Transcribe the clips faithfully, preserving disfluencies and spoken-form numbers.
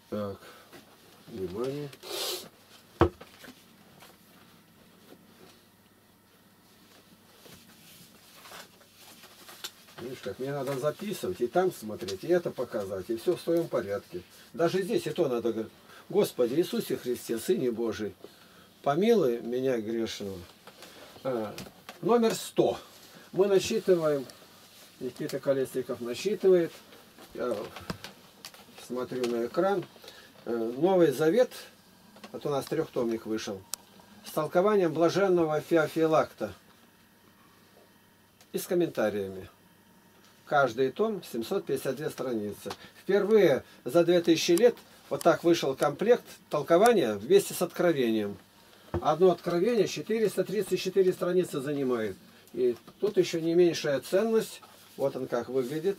Так, внимание. Видишь, как мне надо записывать, и там смотреть, и это показать, и все в своем порядке. Даже здесь и то надо говорить: Господи Иисусе Христе, Сыне Божий, помилуй меня грешного. А, номер сто. Мы насчитываем, Никита Колесников насчитывает, я смотрю на экран, Новый Завет, вот у нас трехтомник вышел, с толкованием блаженного Феофилакта и с комментариями. Каждый том семьсот пятьдесят две страницы. Впервые за две тысячи лет вот так вышел комплект толкования вместе с откровением. Одно откровение четыреста тридцать четыре страницы занимает. И тут еще не меньшая ценность. Вот он как выглядит.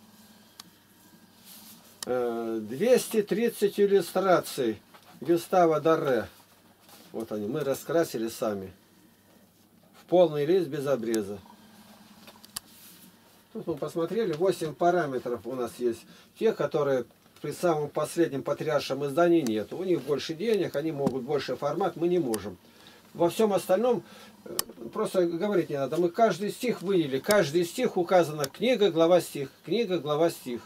двести тридцать иллюстраций Гюстава Дарре. Вот они, мы раскрасили сами. В полный лист без обреза. Тут мы посмотрели, восемь параметров у нас есть. Те, которые при самом последнем патриаршем издании нет. У них больше денег, они могут больше формат, мы не можем. Во всем остальном просто говорить не надо. Мы каждый стих выделили. Каждый стих указано книга, глава, стих. Книга, глава, стих.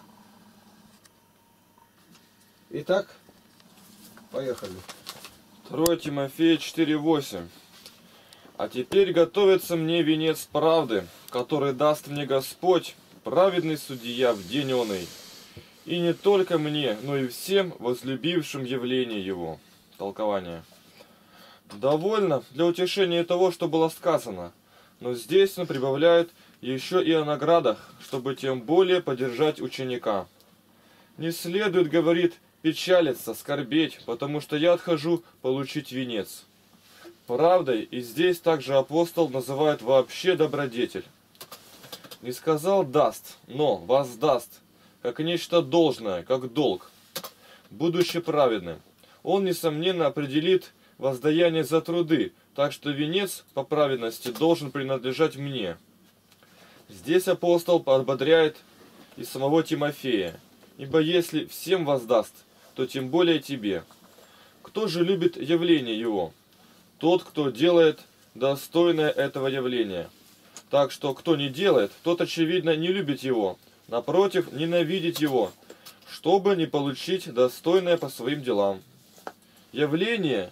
Итак, поехали. второе Тимофея четыре восемь. А теперь готовится мне венец правды, который даст мне Господь, праведный судья в день оный. И не только мне, но и всем возлюбившим явление его. Толкование. Довольно для утешения того, что было сказано, но здесь он прибавляет еще и о наградах, чтобы тем более поддержать ученика. Не следует, говорит, печалиться, скорбеть, потому что я отхожу получить венец. Правдой и здесь также апостол называет вообще добродетель. Не сказал даст, но воздаст, как нечто должное, как долг, будучи праведным. Он, несомненно, определит воздаяние за труды, так что венец по праведности должен принадлежать мне. Здесь апостол подбодряет и самого Тимофея, ибо если всем воздаст, то тем более тебе. Кто же любит явление его? Тот, кто делает достойное этого явления. Так что, кто не делает, тот, очевидно, не любит его. Напротив, ненавидит его, чтобы не получить достойное по своим делам. Явление...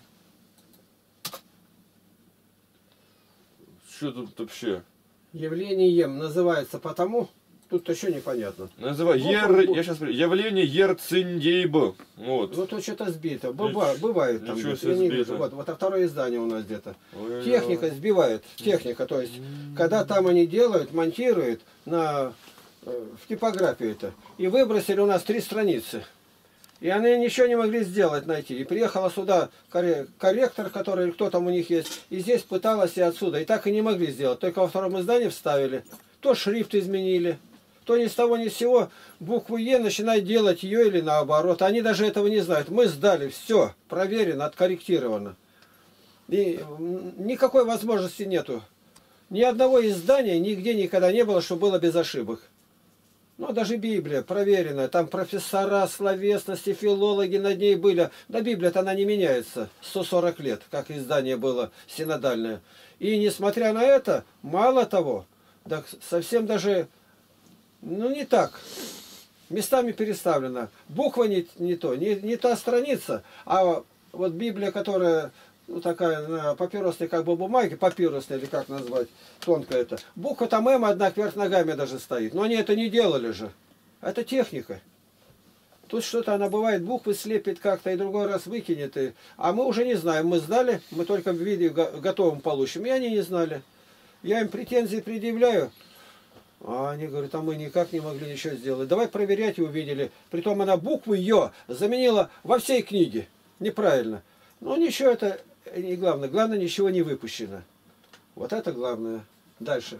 Что тут вообще? Явлением называется потому... Тут еще непонятно. Называй, ну, ер, ну, я сейчас явление ерциньейб. Вот. Ну тут что-то сбито. Быва, бывает там. Ничего Я не вижу. Вот, вот а второе издание у нас где-то. Техника сбивает. Техника, то есть, когда там они делают, монтируют на, в типографию это. И выбросили у нас три страницы. И они ничего не могли сделать, найти. И приехала сюда корректор, который кто там у них есть. И здесь пыталась и отсюда. И так и не могли сделать. Только во втором издании вставили. То шрифт изменили. То ни с того ни с сего букву Е начинает делать ее или наоборот. Они даже этого не знают. Мы сдали, все, проверено, откорректировано. И никакой возможности нету. Ни одного издания нигде никогда не было, что было без ошибок. Ну, даже Библия проверенная. Там профессора словесности, филологи над ней были. Да Библия-то она не меняется сто сорок лет, как издание было синодальное. И несмотря на это, мало того, так совсем даже... Ну, не так. Местами переставлено. Буква не, не то, не, не та страница, а вот Библия, которая, ну, такая на папиросной как бы бумаге, папирусная или как назвать, тонкая это. Буква там М одна кверх ногами даже стоит. Но они это не делали же. Это техника. Тут что-то она бывает, буквы слепит как-то и другой раз выкинет. И... А мы уже не знаем. Мы сдали, мы только в виде готовом получим. И они не знали. Я им претензии предъявляю. А они говорят, а мы никак не могли ничего сделать. Давай проверять, и увидели. Притом она букву Ё заменила во всей книге. Неправильно. Ну ничего, это не главное. Главное, ничего не выпущено. Вот это главное. Дальше.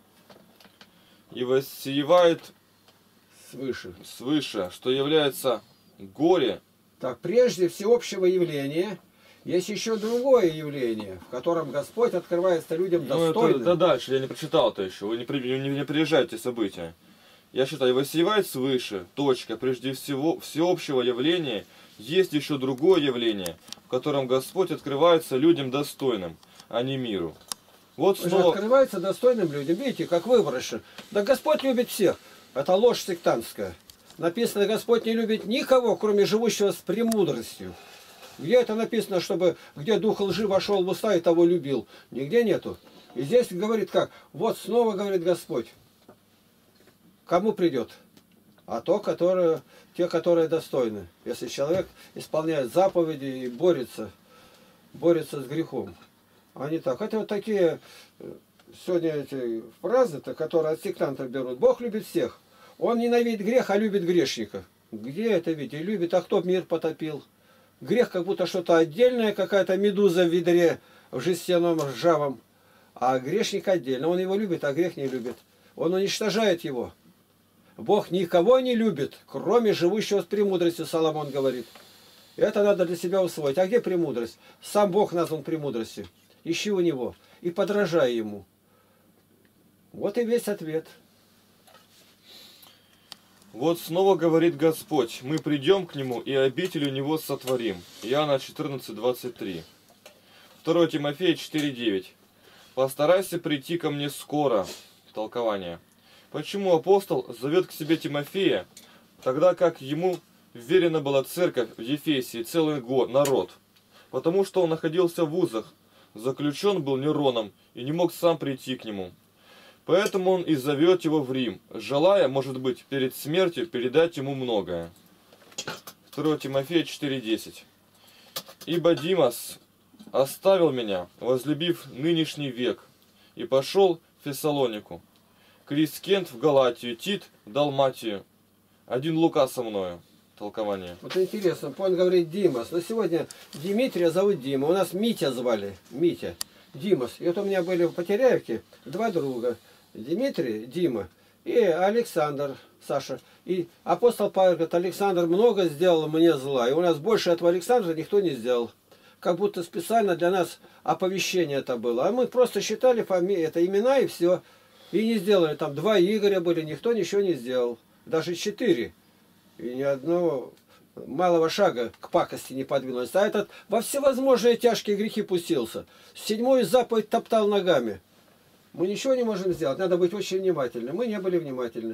И воссеивает свыше. свыше, что является горе. Так, прежде всеобщего явления есть еще другое явление, в котором Господь открывается людям достойным. Ну, это, это дальше, я не прочитал это еще. Вы не, не, не приезжайте события. я считаю, воссевает свыше, точка, прежде всего всеобщего явления, есть еще другое явление, в котором Господь открывается людям достойным, а не миру. Вот снова... Открывается достойным людям. Видите, как выборочно. Да Господь любит всех. Это ложь сектантская. Написано, Господь не любит никого, кроме живущего с премудростью. Где это написано, чтобы где дух лжи вошел в уста и того любил? Нигде нету. И здесь говорит как? Вот снова говорит Господь. Кому придет? А то, которые, те, которые достойны. Если человек исполняет заповеди и борется, борется с грехом. А не так. Это вот такие сегодня эти фразы-то, которые от сектантов берут. Бог любит всех. Он ненавидит грех, а любит грешника. Где это видите? Любит, а кто мир потопил? Грех как будто что-то отдельное, какая-то медуза в ведре, в жестяном ржавом. А грешник отдельно. Он его любит, а грех не любит. Он уничтожает его. Бог никого не любит, кроме живущего с премудростью, Соломон говорит. Это надо для себя усвоить. А где премудрость? Сам Бог назван премудростью. Ищи у него и подражай ему. Вот и весь ответ. Вот снова говорит Господь, мы придем к Нему и обитель у Него сотворим. Иоанна четырнадцать, двадцать три. второе Тимофея четыре, девять. Постарайся прийти ко мне скоро. Толкование. Почему апостол зовет к себе Тимофея, тогда как ему вверена была церковь в Ефесии целый год, народ? Потому что он находился в вузах, заключен был Нероном и не мог сам прийти к нему. Поэтому он и зовет его в Рим, желая, может быть, перед смертью передать ему многое. второе Тимофея четыре, десять. Ибо Димас оставил меня, возлюбив нынешний век, и пошел в Фессалонику. Крискент в Галатию, Тит в Далматию. Один Лука со мною. Толкование. Вот интересно, он говорит Димас. Но сегодня Дмитрия зовут Дима. У нас Митя звали. Митя. Димас. И вот у меня были в Потеряевке два друга. Дмитрий, Дима, и Александр, Саша. И апостол Павел говорит, Александр много сделал мне зла. И у нас больше этого Александра никто не сделал. Как будто специально для нас оповещение это было. А мы просто считали фамилии, это имена и все. И не сделали. Там два Игоря были, никто ничего не сделал. Даже четыре. И ни одного малого шага к пакости не подвинулось. А этот во всевозможные тяжкие грехи пустился. Седьмую заповедь топтал ногами. Мы ничего не можем сделать. Надо быть очень внимательны. Мы не были внимательны.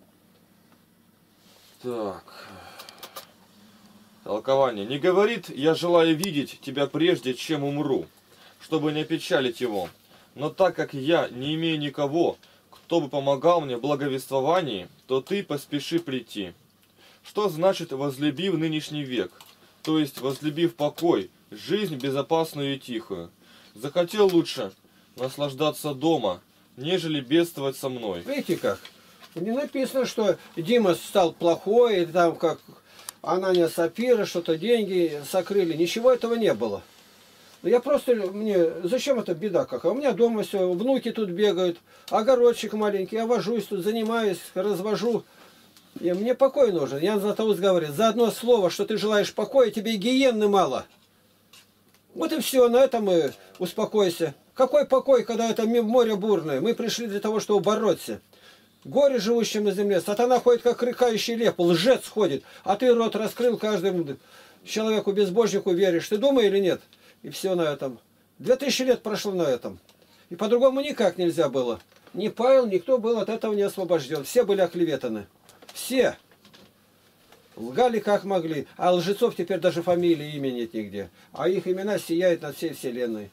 Так. Толкование. Не говорит, я желаю видеть тебя прежде, чем умру, чтобы не опечалить его. Но так как я не имею никого, кто бы помогал мне в благовествовании, то ты поспеши прийти. Что значит возлюбив нынешний век? То есть возлюбив покой, жизнь безопасную и тихую. Захотел лучше наслаждаться дома, нежели бедствовать со мной. Видите как? Не написано, что Дима стал плохой, или там как Анания Сапфира, что-то деньги сокрыли. Ничего этого не было. Я просто, мне, зачем эта беда какая? У меня дома все, внуки тут бегают, огородчик маленький, я вожусь тут, занимаюсь, развожу. И мне покой нужен. Ян Златоуст говорит, за одно слово, что ты желаешь покоя, тебе и гиенны мало. Вот и все, на этом и успокойся. Какой покой, когда это море бурное? Мы пришли для того, чтобы бороться. Горе живущим на земле. Сатана ходит, как рыкающий лев, лжец ходит. А ты рот раскрыл каждому человеку, безбожнику веришь. Ты думаешь или нет? И все на этом. Две тысячи лет прошло на этом. И по-другому никак нельзя было. Ни Павел, никто был от этого не освобожден. Все были оклеветаны. Все. Лгали как могли. А лжецов теперь даже фамилии, имя нет нигде. А их имена сияют над всей вселенной.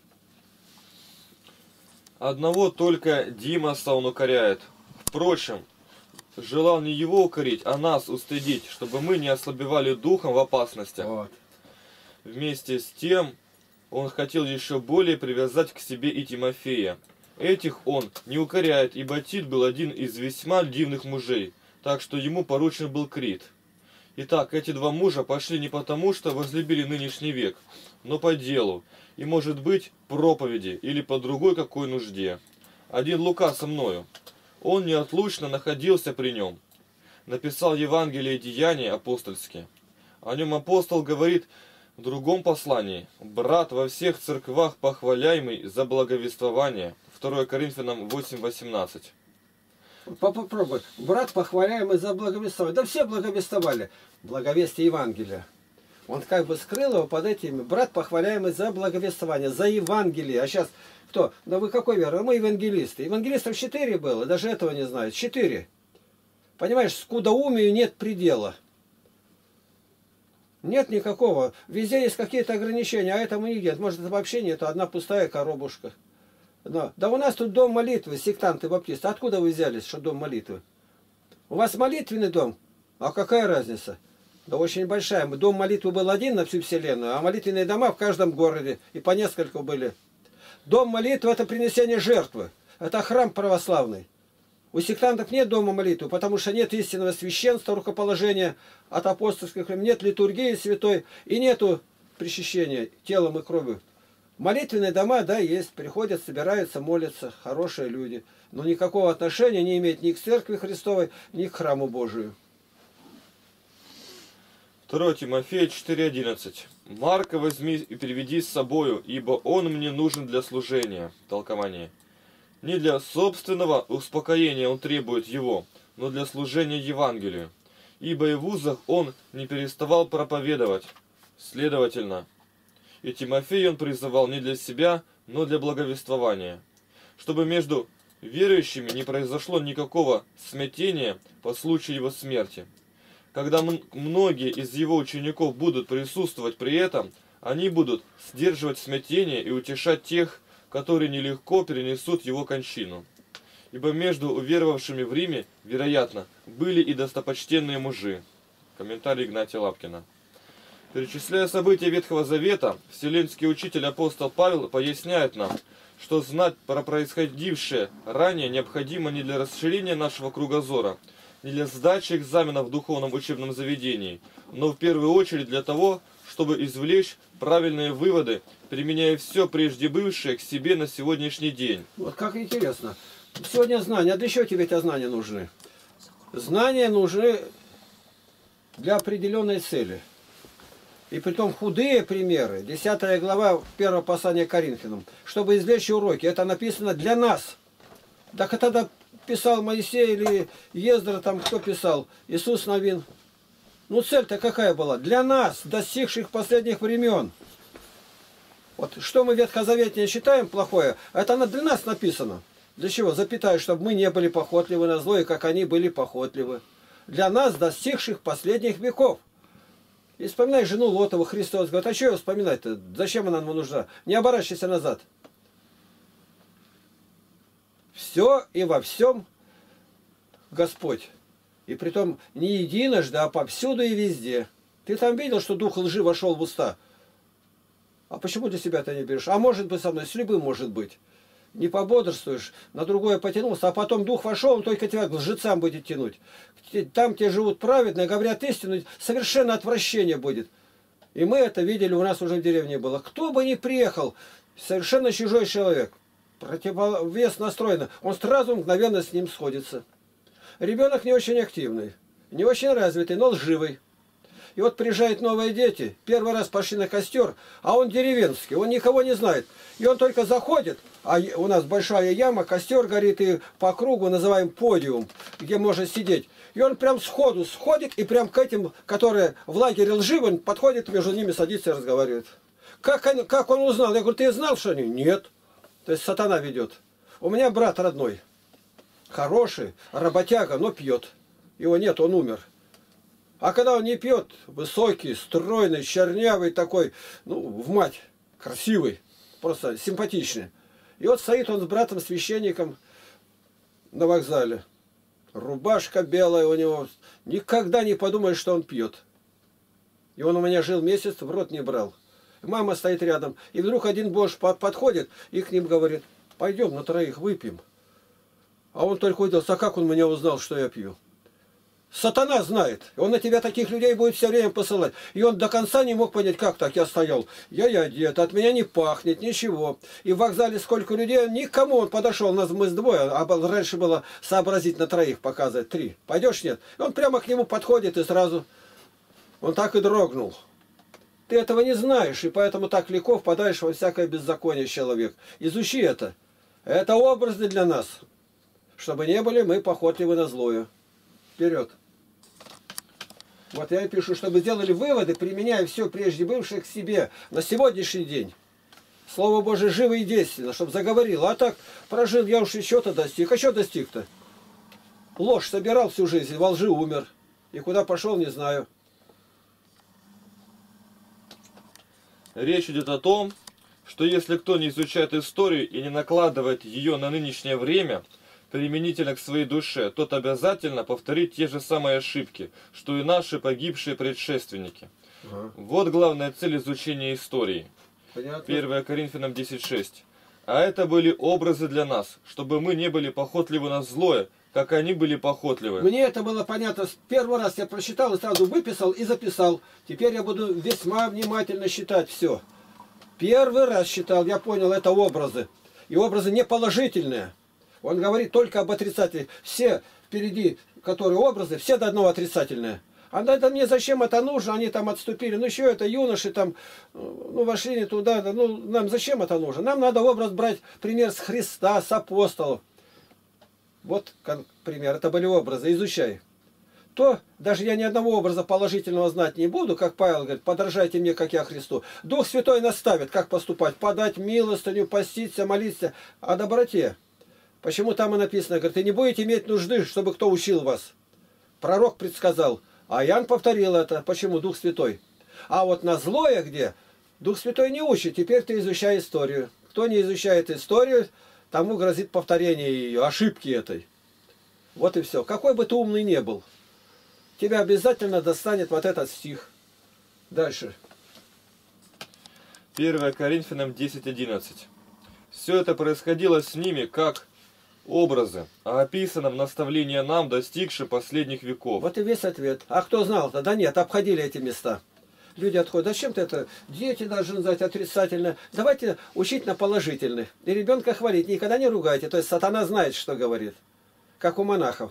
Одного только Димаса он укоряет. Впрочем, желал не его укорить, а нас устыдить, чтобы мы не ослабевали духом в опасностях. Вот. Вместе с тем, он хотел еще более привязать к себе и Тимофея. Этих он не укоряет, ибо Тит был один из весьма дивных мужей, так что ему поручен был Крит. Итак, эти два мужа пошли не потому, что возлюбили нынешний век, но по делу, и, может быть, проповеди или по другой какой нужде. Один Лука со мною. Он неотлучно находился при нем. Написал Евангелие и Деяния апостольские. О нем апостол говорит в другом послании. Брат во всех церквах похваляемый за благовествование. второе Коринфянам восемь, восемнадцать. Попробуй. Брат, похваляемый за благовествование. Да все благовествовали. Благовестие Евангелия. Он как бы скрыл его под этими. Брат, похваляемый за благовествование, за Евангелие. А сейчас кто? Да вы какой веры? Мы евангелисты. Евангелистов четыре было, даже этого не знают. Четыре. Понимаешь, скудоумию нет предела. Нет никакого. Везде есть какие-то ограничения, а этому нет. Может, это вообще нет. Одна пустая коробушка. Но. Да у нас тут дом молитвы, сектанты баптисты. Откуда вы взялись, что дом молитвы? У вас молитвенный дом? А какая разница? Да очень большая. Дом молитвы был один на всю вселенную, а молитвенные дома в каждом городе. И по нескольку были. Дом молитвы – это принесение жертвы. Это храм православный. У сектантов нет дома молитвы, потому что нет истинного священства, рукоположения от апостольских, нет литургии святой и нету причащения телом и кровью. Молитвенные дома, да, есть, приходят, собираются, молятся, хорошие люди, но никакого отношения не имеют ни к Церкви Христовой, ни к Храму Божию. второе Тимофея четыре одиннадцать. «Марка возьми и приведи с собою, ибо он мне нужен для служения». Толкование. Не для собственного успокоения он требует его, но для служения Евангелию. Ибо и в вузах он не переставал проповедовать. Следовательно, и Тимофея он призывал не для себя, но для благовествования, чтобы между верующими не произошло никакого смятения по случаю его смерти. Когда многие из его учеников будут присутствовать при этом, они будут сдерживать смятение и утешать тех, которые нелегко перенесут его кончину. Ибо между уверовавшими в Риме, вероятно, были и достопочтенные мужи. Комментарий Игнатия Лапкина. Перечисляя события Ветхого Завета, вселенский учитель апостол Павел поясняет нам, что знать про происходившее ранее необходимо не для расширения нашего кругозора, не для сдачи экзамена в духовном учебном заведении, но в первую очередь для того, чтобы извлечь правильные выводы, применяя все прежде бывшее к себе на сегодняшний день. Вот как интересно. Сегодня знания. А для чего тебе эти знания нужны? Знания нужны для определенной цели. И притом худые примеры. десятая глава первого послания к Коринфянам. Чтобы извлечь уроки. Это написано для нас. Так тогда писал Моисей или Ездра, там кто писал? Иисус Навин. Ну цель-то какая была? Для нас, достигших последних времен. Вот что мы в Ветхозаветне считаем плохое, это для нас написано. Для чего? Запятая, чтобы мы не были похотливы на зло, и как они были похотливы. Для нас, достигших последних веков. И вспоминай жену Лотову, Христос говорит, а что ее вспоминать-то? Зачем она нам нужна? Не оборачивайся назад. Все и во всем Господь. И притом не единожды, а повсюду и везде. Ты там видел, что дух лжи вошел в уста? А почему для себя ты не берешь? А может быть со мной, с любым может быть. Не пободрствуешь, на другое потянулся, а потом дух вошел, он только тебя к лжецам будет тянуть. Там, где живут праведно, говорят истину, совершенно отвращение будет. И мы это видели, у нас уже в деревне было. Кто бы ни приехал, совершенно чужой человек, противовес настроен, он сразу мгновенно с ним сходится. Ребенок не очень активный, не очень развитый, но лживый. И вот приезжают новые дети, первый раз пошли на костер, а он деревенский, он никого не знает. И он только заходит, а у нас большая яма, костер горит, и по кругу называем подиум, где можно сидеть. И он прям сходу сходит, и прям к этим, которые в лагере лживы, подходит, между ними садится и разговаривает. Как он, как он узнал? Я говорю, ты знал, что они? Нет. То есть сатана ведет. У меня брат родной, хороший, работяга, но пьет. Его нет, он умер. А когда он не пьет, высокий, стройный, чернявый такой, ну, в мать, красивый, просто симпатичный. И вот стоит он с братом-священником на вокзале. Рубашка белая у него. Никогда не подумаешь, что он пьет. И он у меня жил месяц, в рот не брал. Мама стоит рядом. И вдруг один бомж подходит и к ним говорит, пойдем на троих выпьем. А он только удивился, а как он меня узнал, что я пью? Сатана знает. Он на тебя таких людей будет все время посылать. И он до конца не мог понять, как так я стоял. Я и одет, от меня не пахнет, ничего. И в вокзале сколько людей, никому он подошел, нас мы с двое, а раньше было сообразить на троих показывать, три. Пойдешь, нет? И он прямо к нему подходит и сразу, он так и дрогнул. Ты этого не знаешь, и поэтому так легко впадаешь во всякое беззаконие, человек. Изучи это. Это образы для нас. чтобы не были мы похотливы на злое. Вперед. Вот я и пишу, чтобы сделали выводы, применяя все прежде бывшее к себе на сегодняшний день. Слово Божие живо и действенно, чтобы заговорило. А так прожил, я уж еще-то достиг. А что достиг-то? Ложь собирал всю жизнь, во лжи умер. И куда пошел, не знаю. Речь идет о том, что если кто не изучает историю и не накладывает ее на нынешнее время, применительно к своей душе, тот обязательно повторит те же самые ошибки, что и наши погибшие предшественники. Ага. Вот главная цель изучения истории. Понятно. первое Коринфянам десять шесть. А это были образы для нас, чтобы мы не были похотливы на злое, как они были похотливы. Мне это было понятно. С первый раз я прочитал и сразу выписал и записал. Теперь я буду весьма внимательно считать все. Первый раз считал, я понял, это образы. И образы не положительные. Он говорит только об отрицательных. Все впереди, которые образы, все до одного отрицательные. А это мне зачем это нужно? Они там отступили. Ну еще это юноши там, ну вошли не туда. Ну нам зачем это нужно? Нам надо образ брать, пример с Христа, с апостолов. Вот пример, это были образы, изучай. То, даже я ни одного образа положительного знать не буду, как Павел говорит, подражайте мне, как я Христу. Дух Святой наставит, как поступать, подать милостыню, поститься, молиться о доброте. Почему там и написано, говорит, и не будете иметь нужды, чтобы кто учил вас. Пророк предсказал, а Иоанн повторил это. Почему? Дух Святой. А вот на злое где? Дух Святой не учит, теперь ты изучай историю. Кто не изучает историю, тому грозит повторение ее, ошибки этой. Вот и все. Какой бы ты умный не был, тебя обязательно достанет вот этот стих. Дальше. первое Коринфянам десять одиннадцать. Все это происходило с ними как образы, а описано в наставлении нам, достигши последних веков. Вот и весь ответ. А кто знал-то? Да нет, обходили эти места. Люди отходят. Зачем-то это? Дети должны знать отрицательно. Давайте учить на положительных. И ребенка хвалить. Никогда не ругайте. То есть сатана знает, что говорит. Как у монахов.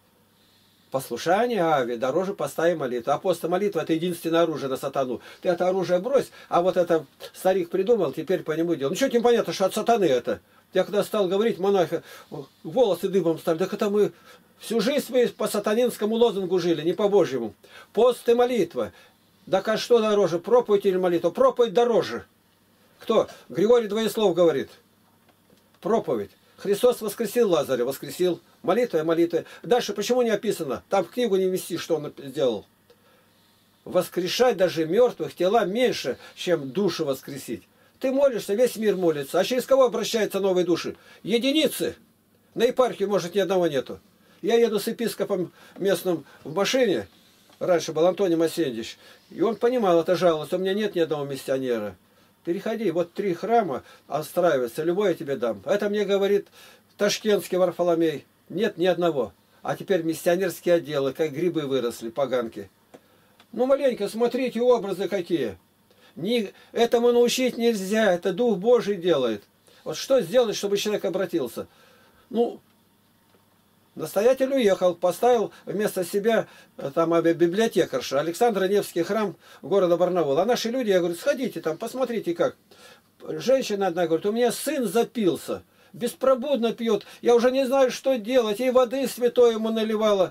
Послушание, ави, дороже поста и молитва. А пост и молитва — это единственное оружие на сатану. Ты это оружие брось, а вот это старик придумал, теперь по нему делал. Ну что, не понятно, что от сатаны это? Я когда стал говорить, монахи, волосы дыбом стали. Так это мы всю жизнь мы по сатанинскому лозунгу жили, не по Божьему. Пост и молитва. Так а что дороже, проповедь или молитва? Проповедь дороже. Кто? Григорий Двоеслов говорит. Проповедь. Христос воскресил Лазаря, воскресил. Молитва и молитва. Дальше почему не описано? Там в книгу не вмести, что он сделал. Воскрешать даже мертвых тела меньше, чем душу воскресить. Ты молишься, весь мир молится. А через кого обращаются новые души? Единицы. На епархию, может, ни одного нету. Я еду с епископом местным в машине. Раньше был Антоний Масендич. И он понимал, это жалость. У меня нет ни одного миссионера. Переходи, вот три храма отстраиваются, любой я тебе дам. Это мне говорит ташкентский Варфоломей. Нет ни одного. А теперь миссионерские отделы, как грибы выросли, поганки. Ну, маленько, смотрите, образы какие. Не, этому научить нельзя, это Дух Божий делает. Вот что сделать, чтобы человек обратился? Ну, настоятель уехал, поставил вместо себя там библиотекарша. Александр Невский храм города Барнаул. А наши люди, я говорю, сходите там, посмотрите как. Женщина одна говорит, у меня сын запился, беспробудно пьет, я уже не знаю, что делать, и воды святой ему наливала.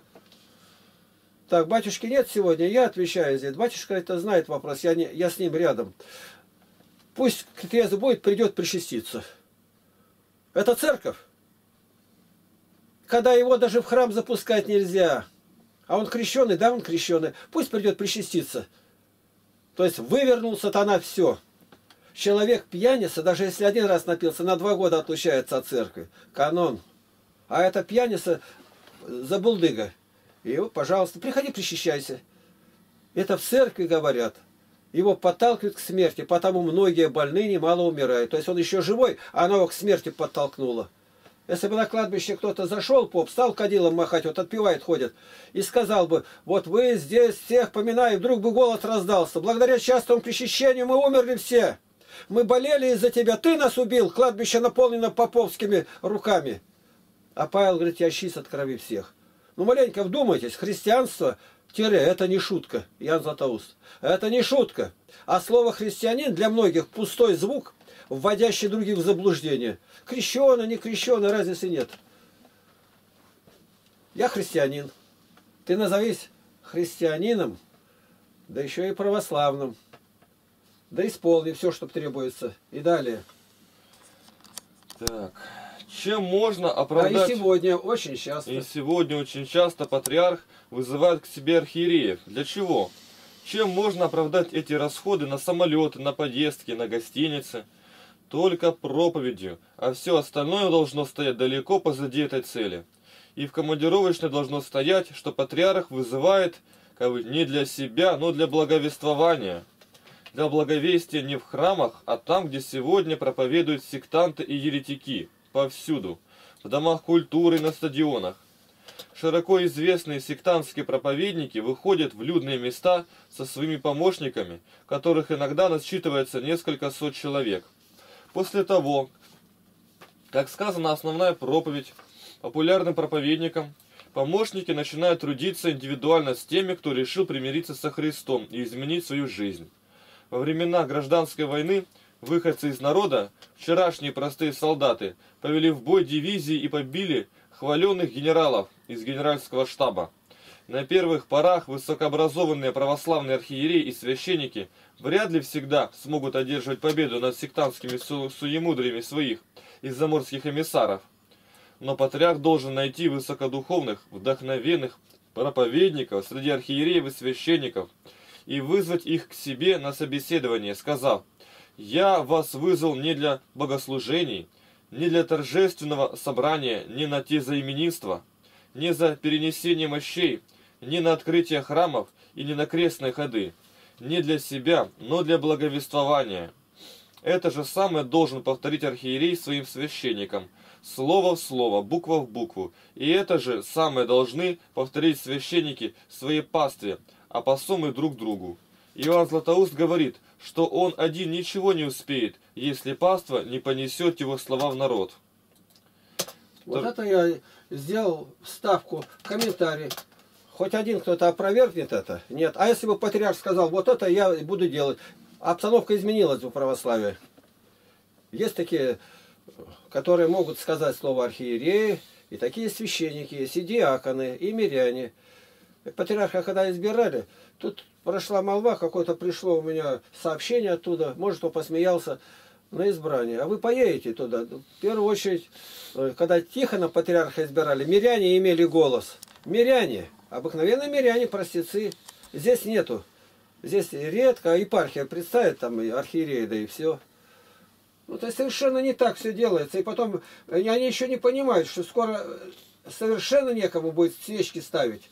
Так, батюшки нет сегодня, я отвечаю здесь. Батюшка это знает вопрос, я, не, я с ним рядом. Пусть трезвый будет, придет причаститься. Это церковь. Когда его даже в храм запускать нельзя. А он крещеный, да, он крещеный. Пусть придет причаститься. То есть вывернул сатана все. Человек пьяница, даже если один раз напился, на два года отлучается от церкви. Канон. А это пьяница забулдыга. И его, пожалуйста, приходи, причащайся. Это в церкви говорят. Его подталкивают к смерти, потому многие больные немало умирают. То есть он еще живой, а она его к смерти подтолкнула. Если бы на кладбище кто-то зашел, поп, стал кадилом махать, вот отпевает, ходит, и сказал бы, вот вы здесь всех поминаете, вдруг бы голос раздался. Благодаря частому причащению мы умерли все. Мы болели из-за тебя, ты нас убил, кладбище наполнено поповскими руками. А Павел говорит, я чист от крови всех. Ну, маленько вдумайтесь, христианство, тире, это не шутка, Иоанн Златоуст. Это не шутка. А слово христианин для многих пустой звук, вводящий других в заблуждение. Крещеный, не крещеный, разницы нет. Я христианин. Ты назовись христианином, да еще и православным. Да исполни все, что требуется. И далее. Так. Чем можно А оправдать... и сегодня очень часто. И сегодня очень часто патриарх вызывает к себе архиереев. Для чего? Чем можно оправдать эти расходы на самолеты, на поездки, на гостиницы? Только проповедью, а все остальное должно стоять далеко позади этой цели. И в командировочной должно стоять, что патриарх вызывает как бы, не для себя, но для благовествования. Для благовестия не в храмах, а там, где сегодня проповедуют сектанты и еретики. Повсюду. В домах культуры, на стадионах. Широко известные сектантские проповедники выходят в людные места со своими помощниками, которых иногда насчитывается несколько сот человек. После того, как сказана основная проповедь популярным проповедникам, помощники начинают трудиться индивидуально с теми, кто решил примириться со Христом и изменить свою жизнь. Во времена гражданской войны выходцы из народа, вчерашние простые солдаты, повели в бой дивизии и побили хваленных генералов из генеральского штаба. На первых порах высокообразованные православные архиереи и священники вряд ли всегда смогут одерживать победу над сектантскими су суемудрями своих из заморских эмиссаров. Но патриарх должен найти высокодуховных, вдохновенных проповедников среди архиереев и священников и вызвать их к себе на собеседование, сказав: «Я вас вызвал не для богослужений, не для торжественного собрания, не на те заименинства, не за перенесение мощей, не на открытие храмов и не на крестные ходы, не для себя, но для благовествования». Это же самое должен повторить архиерей своим священникам, слово в слово, буква в букву. И это же самое должны повторить священники своей пастве, а посомы друг другу. Иоанн Златоуст говорит, что он один ничего не успеет, если паства не понесет его слова в народ. Вот это я сделал вставку, комментарий. Хоть один кто-то опровергнет это? Нет. А если бы патриарх сказал, вот это я буду делать. Обстановка изменилась в православии. Есть такие, которые могут сказать слово архиереи, и такие священники есть, и диаконы, и миряне. Патриарха когда избирали, тут прошла молва, какое-то пришло у меня сообщение оттуда, может, он посмеялся на избрание. А вы поедете туда. В первую очередь, когда Тихона патриарха избирали, миряне имели голос. Миряне, обыкновенные миряне, простецы. Здесь нету. Здесь редко епархия представит, там и архиереи, да и все. Ну, то есть совершенно не так все делается. И потом они еще не понимают, что скоро совершенно некому будет свечки ставить.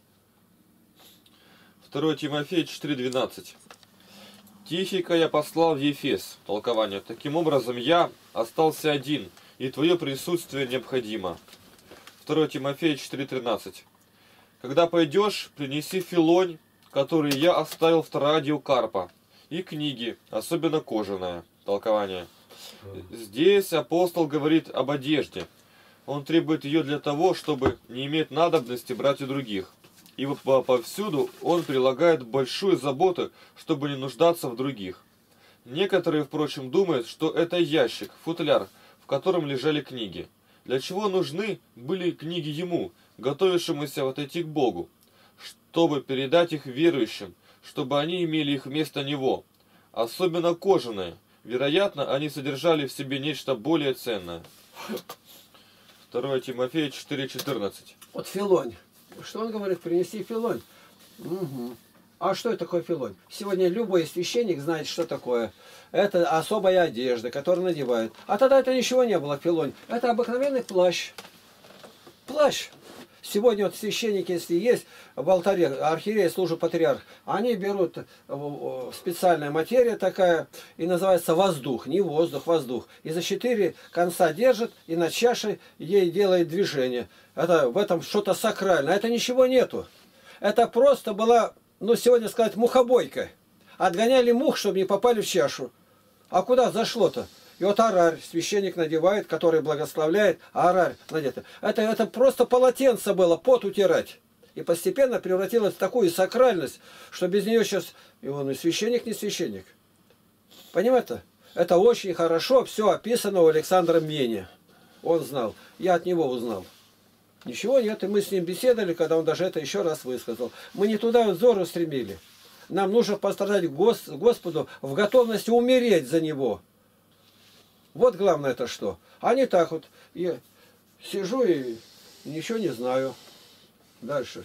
второе Тимофея четыре двенадцать. Тихика я послал в Ефес. Толкование. Таким образом, я остался один, и твое присутствие необходимо. второе Тимофея четыре тринадцать. Когда пойдешь, принеси филонь, который я оставил в Троаде у Карпа, и книги, особенно кожаная. Толкование. Здесь апостол говорит об одежде. Он требует ее для того, чтобы не иметь надобности брать у других. И повсюду он прилагает большую заботу, чтобы не нуждаться в других. Некоторые, впрочем, думают, что это ящик, футляр, в котором лежали книги. Для чего нужны были книги ему, готовившемуся отойти к Богу? Чтобы передать их верующим, чтобы они имели их вместо него. Особенно кожаные. Вероятно, они содержали в себе нечто более ценное. второе Тимофея четыре четырнадцать. Вот филонь. Что он говорит? Принеси филонь. Угу. А что это такое филонь? Сегодня любой священник знает, что такое. Это особая одежда, которую надевают. А тогда это ничего не было, филонь. Это обыкновенный плащ. Плащ. Сегодня вот священники, если есть в алтаре, архиерей, служит патриарх, они берут специальная материя такая, и называется воздух, не воздух, воздух. И за четыре конца держит, и над чашей ей делает движение. Это, в этом что-то сакральное. Это ничего нету. Это просто была, ну сегодня сказать, мухобойка. Отгоняли мух, чтобы не попали в чашу. А куда зашло-то? И вот арарь священник надевает, который благословляет, а арарь надето. Это, это просто полотенце было, пот утирать. И постепенно превратилось в такую сакральность, что без нее сейчас и он и священник, не священник. Понимаете? Это очень хорошо все описано у Александра Мьене. Он знал. Я от него узнал. Ничего нет, и мы с ним беседовали, когда он даже это еще раз высказал. Мы не туда взор устремили. Нам нужно пострадать Гос Господу в готовности умереть за Него. Вот главное это что. А не так вот. Я сижу и ничего не знаю. Дальше.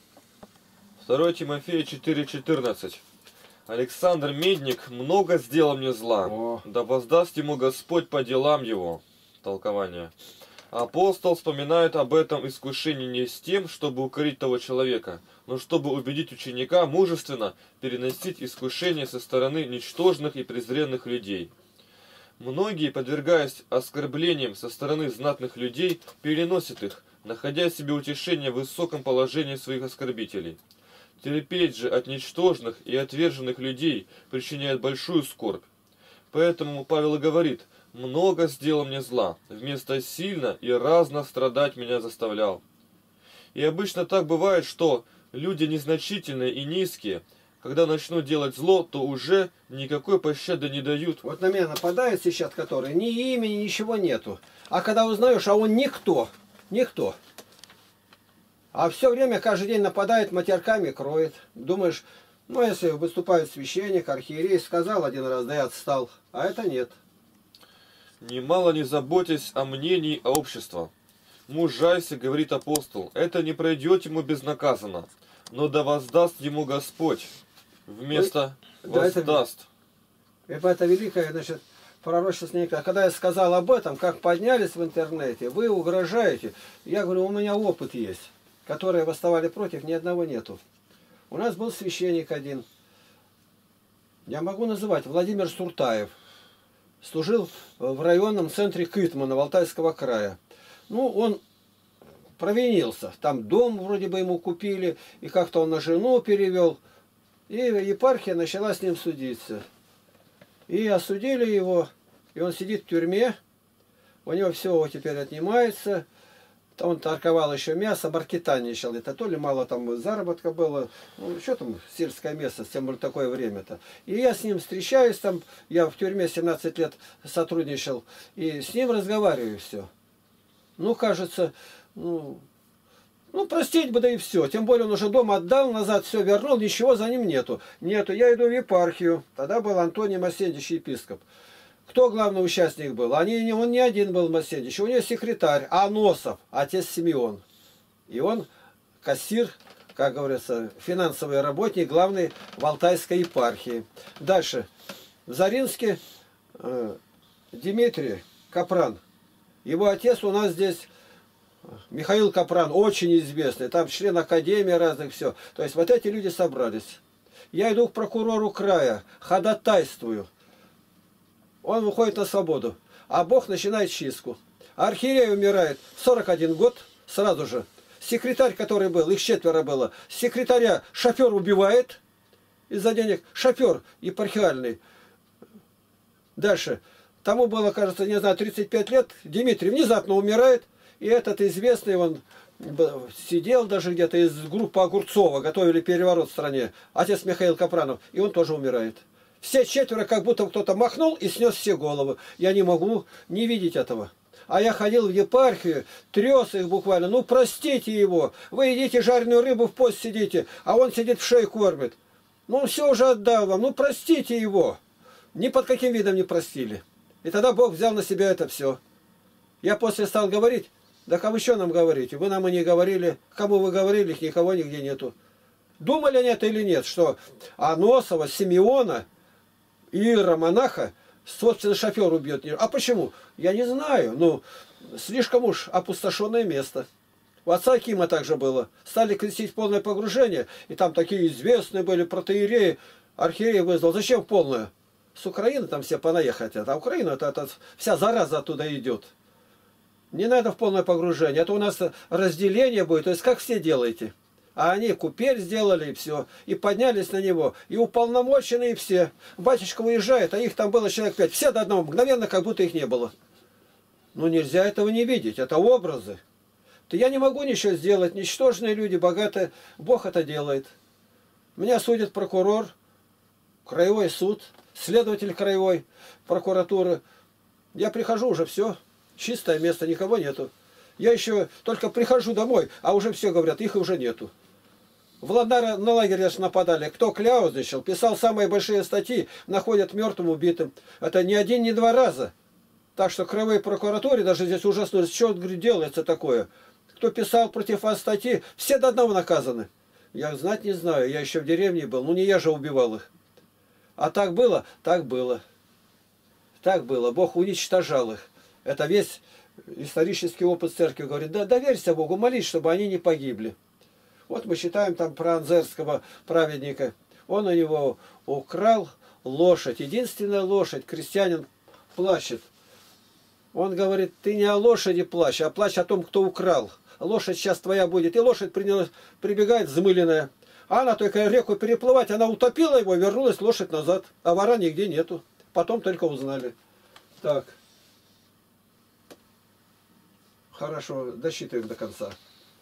второе Тимофея четыре четырнадцать. Александр Медник много сделал мне зла. О. Да воздаст ему Господь по делам его. Толкование. Апостол вспоминает об этом искушении не с тем, чтобы укорить того человека, но чтобы убедить ученика мужественно переносить искушение со стороны ничтожных и презренных людей. Многие, подвергаясь оскорблениям со стороны знатных людей, переносят их, находя себе утешение в высоком положении своих оскорбителей. Терпеть же от ничтожных и отверженных людей причиняет большую скорбь. Поэтому Павел и говорит: «Много сделал мне зла, вместо сильно и разно страдать меня заставлял». И обычно так бывает, что люди незначительные и низкие, когда начнут делать зло, то уже никакой пощады не дают. Вот на меня нападает сейчас, который ни имени, ничего нету. А когда узнаешь, а он никто, никто. А все время, каждый день нападает, матерками кроет. Думаешь, ну если выступает священник, архиерей, сказал один раз, да и отстал. А это нет. Немало не заботясь о мнении общества. Мужайся, говорит апостол, это не пройдет ему безнаказанно, но да воздаст ему Господь. Вместо Ой, воздаст. Да, это, это великое, значит, пророчество никогда. Когда я сказал об этом, как поднялись в интернете, вы угрожаете. Я говорю, у меня опыт есть, которые восставали против, ни одного нету. У нас был священник один, я могу называть, Владимир Суртаев. Служил в районном центре Кытмана, Алтайского края. Ну, он провинился. Там дом вроде бы ему купили, и как-то он на жену перевел. И епархия начала с ним судиться. И осудили его, и он сидит в тюрьме. У него все теперь отнимается. Он торговал еще мясо, маркетанничал. Это то ли мало там заработка было. Ну, что там сельское место, тем более такое время-то. И я с ним встречаюсь там. Я в тюрьме семнадцать лет сотрудничал. И с ним разговариваю все. Ну, кажется, ну, ну, простить бы, да и все. Тем более он уже дома отдал, назад все вернул, ничего за ним нету. Нету. Я иду в епархию. Тогда был Антоний Масендич, епископ. Кто главный участник был? Они, он не один был Масендич, у него секретарь Аносов, отец Симеон. И он кассир, как говорится, финансовый работник, главный в Алтайской епархии. Дальше. В Заринске э, Дмитрий Капран. Его отец у нас здесь Михаил Капран, очень известный. Там член академии разных, все. То есть вот эти люди собрались. Я иду к прокурору края, ходатайствую. Он выходит на свободу, а Бог начинает чистку. Архиерей умирает в сорок один год, сразу же. Секретарь, который был, их четверо было, секретаря шофер убивает из-за денег. Шофер епархиальный. Дальше. Тому было, кажется, не знаю, тридцать пять лет. Дмитрий внезапно умирает. И этот известный, он сидел даже где-то из группы Огурцова, готовили переворот в стране. Отец Михаил Капранов. И он тоже умирает. Все четверо, как будто кто-то махнул и снес все головы. Я не могу не видеть этого. А я ходил в епархию, трес их буквально. Ну, простите его. Вы едите жареную рыбу, в пост сидите, а он сидит в шею кормит. Ну, он все уже отдал вам. Ну, простите его. Ни под каким видом не простили. И тогда Бог взял на себя это все. Я после стал говорить, да кому еще нам говорите? Вы нам и не говорили. Кому вы говорили, их никого нигде нету. Думали они это или нет, что Аносова, Симеона, Ира, монаха, собственно, шофер убьет. А почему? Я не знаю. Ну, слишком уж опустошенное место. У отца Акима также было. Стали крестить полное погружение. И там такие известные были протоиереи. Архиерей вызвал. Зачем полное? С Украины там все понаехать. А Украина, это, это вся зараза оттуда идет. Не надо в полное погружение. Это у нас разделение будет. То есть, как все делаете. А они купель сделали, и все. И поднялись на него. И уполномоченные все. Батюшка уезжает, а их там было человек пять. Все до одного, мгновенно, как будто их не было. Ну, нельзя этого не видеть. Это образы. То я не могу ничего сделать. Ничтожные люди, богатые. Бог это делает. Меня судит прокурор, краевой суд, следователь краевой прокуратуры. Я прихожу уже, все. Чистое место, никого нету. Я еще только прихожу домой, а уже все говорят, их уже нету. В Ладнара на лагерь нападали. Кто кляузничал, писал самые большие статьи, находят мертвым, убитым. Это не один, не два раза. Так что краевой прокуратуре даже здесь ужаснулись. Что, говорит, делается такое? Кто писал против вас статьи, все до одного наказаны. Я знать не знаю, я еще в деревне был. Ну не я же убивал их. А так было? Так было. Так было. Бог уничтожал их. Это весь исторический опыт церкви говорит. Да доверься Богу, молись, чтобы они не погибли. Вот мы читаем там про Анзерского праведника. Он у него украл лошадь. Единственная лошадь. Крестьянин плачет. Он говорит, ты не о лошади плачь, а плачь о том, кто украл. Лошадь сейчас твоя будет. И лошадь принялась, прибегает взмыленная. А она только реку переплывать, она утопила его, вернулась лошадь назад. А вора нигде нету. Потом только узнали. Так. Хорошо, досчитываем до конца.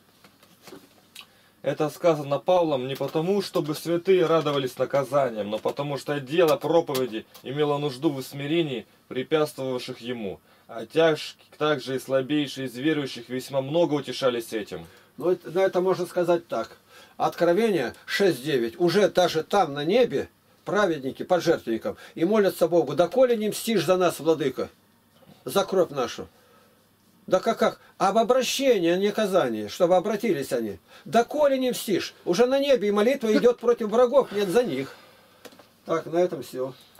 Это сказано Павлом не потому, чтобы святые радовались наказанием, но потому что дело проповеди имело нужду в усмирении препятствовавших ему. А тяж, также и слабейшие из верующих весьма много утешались этим. Ну, это, ну, это можно сказать так. Откровение шесть девять. Уже даже там, на небе, праведники под жертвенником и молятся Богу, доколе не мстишь за нас, владыка, за кровь нашу. Да как, как? Об обращении, а не наказании, чтобы обратились они. Доколе не мстишь. Уже на небе и молитва идет против врагов, нет за них. Так, на этом все.